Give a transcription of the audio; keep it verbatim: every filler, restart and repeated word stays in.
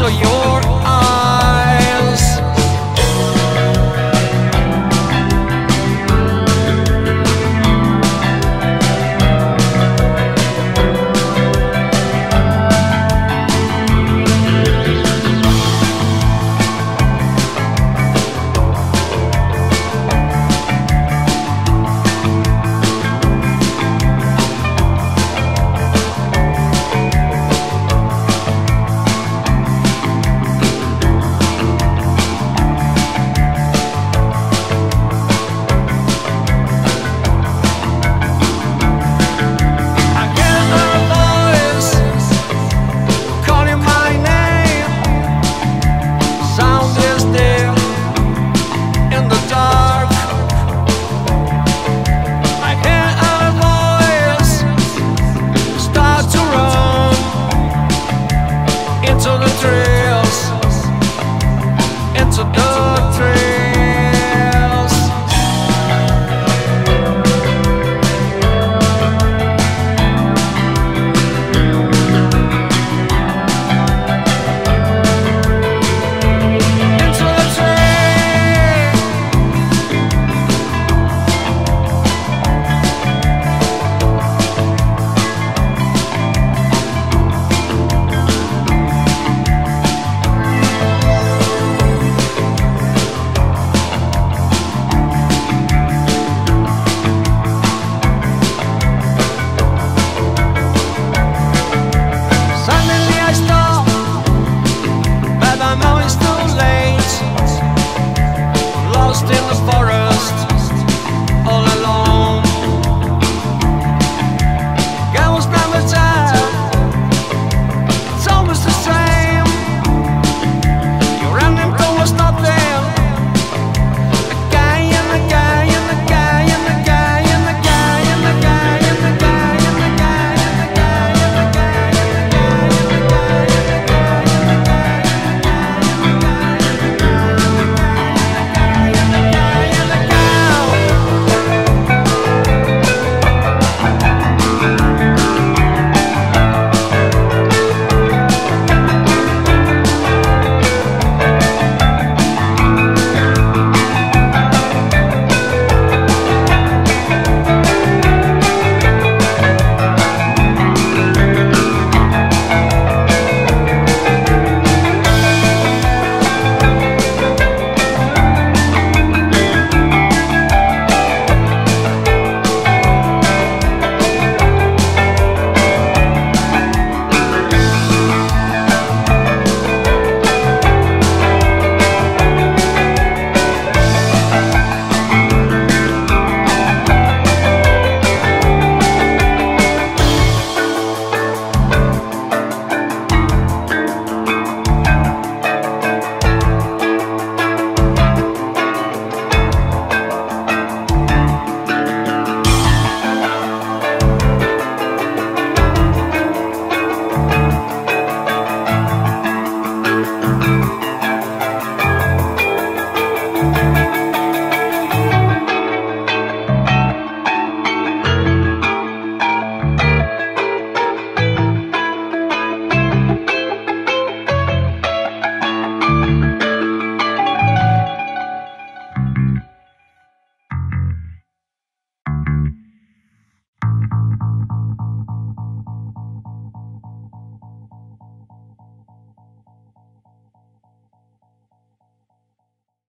your eyes. Into the trails, into the trails. Into the trails. Lost in the forest, all alone. Girls never tell, it's always the same. You're running towards nothing. A guy and a guy and a guy and a guy and a guy and a guy and a guy and a guy and a guy and a guy and a guy and a guy and a guy and a guy. Thank you.